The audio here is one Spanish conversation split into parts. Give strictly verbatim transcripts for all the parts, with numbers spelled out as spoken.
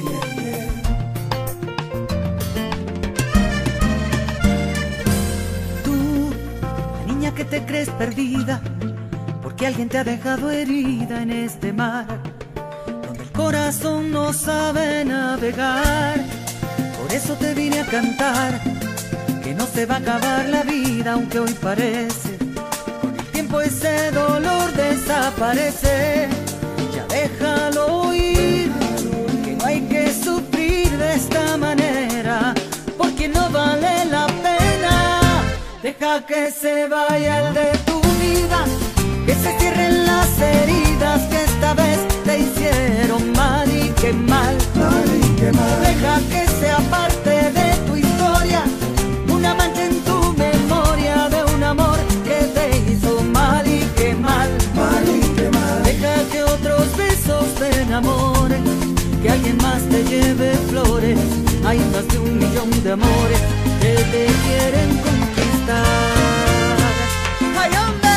Tú, la niña que te crees perdida, porque alguien te ha dejado herida en este mar, donde el corazón no sabe navegar. Por eso te vine a cantar, que no se va a acabar la vida, aunque hoy parece. Con el tiempo ese dolor desaparece. Ya déjalo ir, que no hay que sufrir de esta manera, porque no vale la pena. Deja que se vaya el de tu vida, que se cierren las heridas que esta vez te hicieron mal y qué mal, mal y qué mal. Deja que sea parte de tu historia, una mancha en tu memoria de un amor que te hizo mal y qué mal, mal y qué mal. Deja que otros besos te enamoren, que alguien más te lleve flores. Hay más de un millón de amores que te quieren conquistar. ¡Ay, hombre!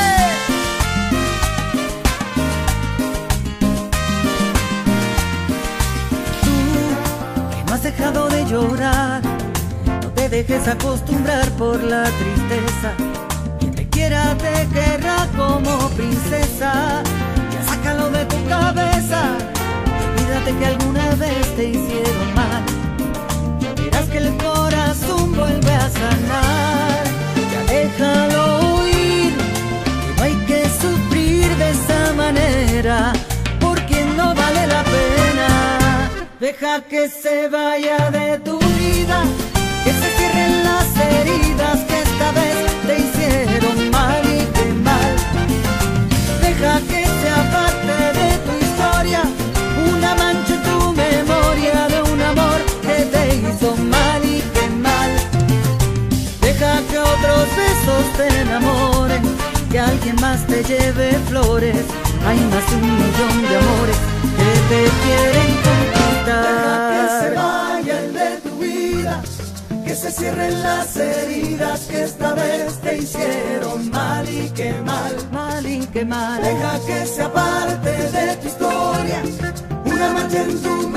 Has dejado de llorar, no te dejes acostumbrar por la tristeza. Quien te quiera te querrá como princesa. Ya sácalo de tu cabeza, olvídate que alguna vez te hicieron mal. Ya verás que el corazón vuelve a sanar. Ya déjalo ir, que no hay que sufrir de esa manera, porque no vale la pena. Deja que se vaya de tu vida, que se cierren las heridas que esta vez te hicieron mal y qué mal. Deja que sea parte de tu historia, una mancha en tu memoria de un amor que te hizo mal y qué mal. Deja que otros besos te enamoren, que alguien más te lleve flores. Hay más de un millón de amores que te quieren conquistar. Deja que se vaya el de tu vida, que se cierren las heridas que esta vez te hicieron mal y qué mal, mal y qué mal. Deja que sea parte de tu historia, una mancha en tu